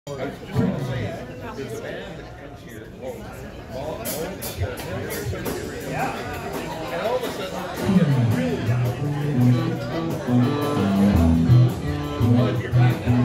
I was just going to say, there's a band that comes here, and all of a sudden, you get really loud. Oh, if you're back now,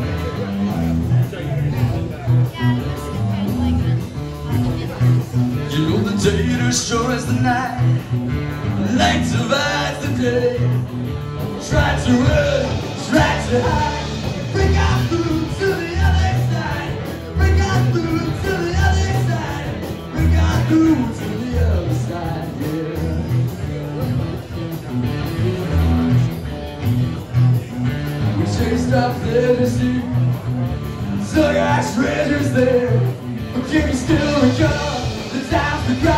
you know the day destroys the night, night survives the day. Try to run, try to hide, break out through to the other side, break out through to the other side, break out through to the other side, yeah. We chased our fantasy, dug our treasures there, but can you still recall the times we cried?